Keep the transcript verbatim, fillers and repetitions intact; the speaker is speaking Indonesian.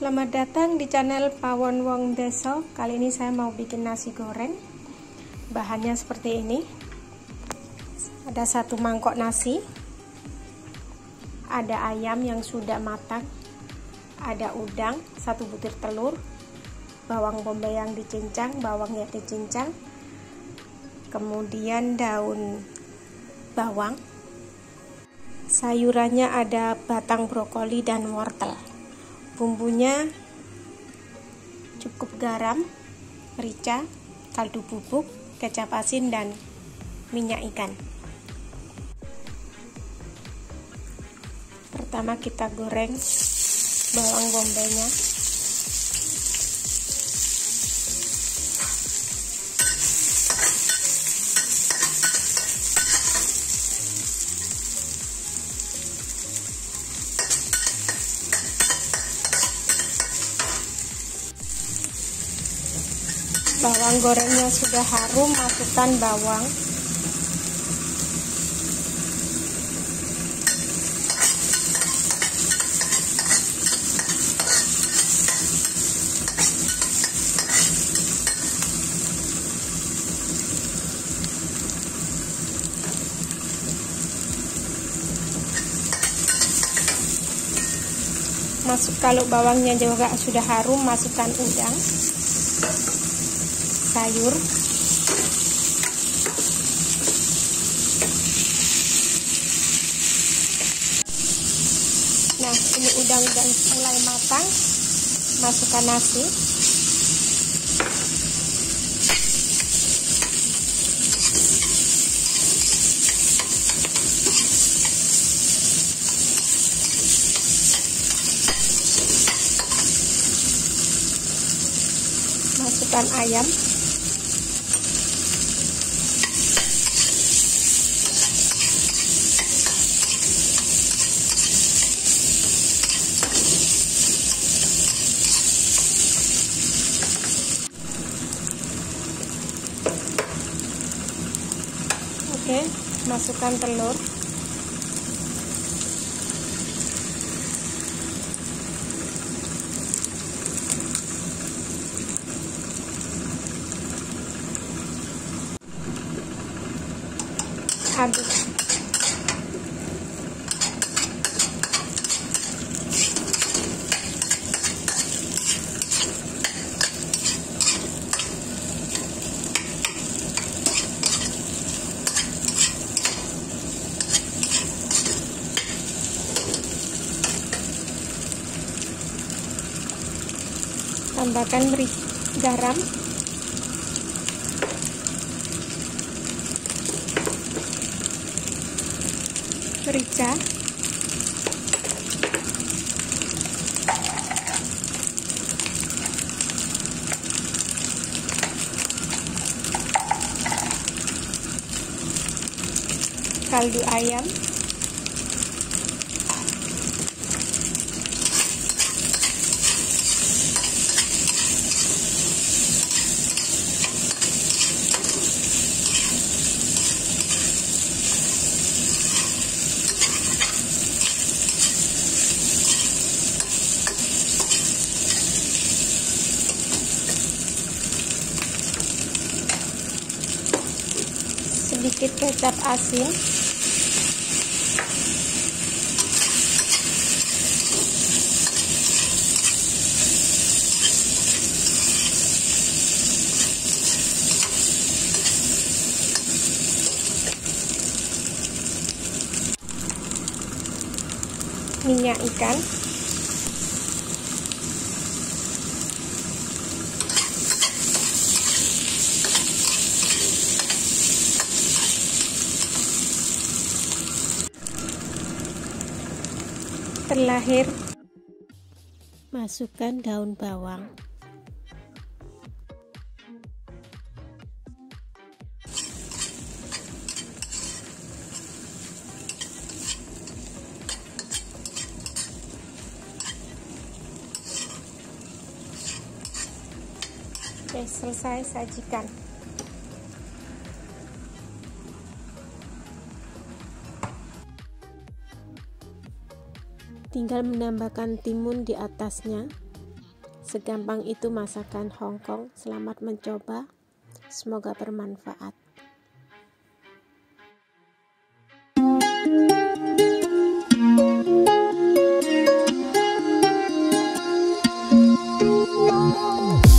Selamat datang di channel Pawon Wong Deso. Kali ini saya mau bikin nasi goreng. Bahannya seperti ini. Ada satu mangkok nasi. Ada ayam yang sudah matang. Ada udang, satu butir telur, bawang bombay yang dicincang, bawangnya dicincang. Kemudian daun bawang. Sayurannya ada batang brokoli dan wortel. Bumbunya cukup garam, merica, kaldu bubuk, kecap asin, dan minyak ikan. Pertama kita goreng bawang bombaynya. Bawang gorengnya sudah harum, masukkan bawang. Masuk kalau bawangnya juga sudah harum, masukkan udang, sayur, nah ini udang udah mulai matang, masukkan nasi, masukkan ayam, oke, masukkan telur, aduk, tambahkan merica, garam, merica, kaldu ayam, sedikit kecap asin, minyak ikan, terlahir masukkan daun bawang, oke, selesai, sajikan. Tinggal menambahkan timun di atasnya. Segampang itu masakan Hongkong. Selamat mencoba, semoga bermanfaat. Wow.